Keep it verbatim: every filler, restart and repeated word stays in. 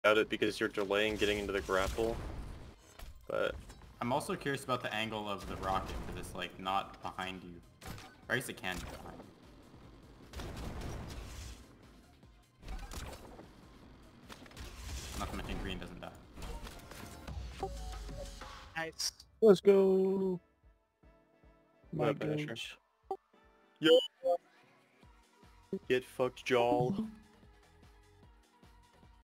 Doubt it because you're delaying getting into the grapple. But I'm also curious about the angle of the rocket, because it's like not behind you. Or at least it can be behind you. Not to mention green doesn't die. Nice. Let's go. My What up, Asher? gosh. Yo. Get fucked, Jol.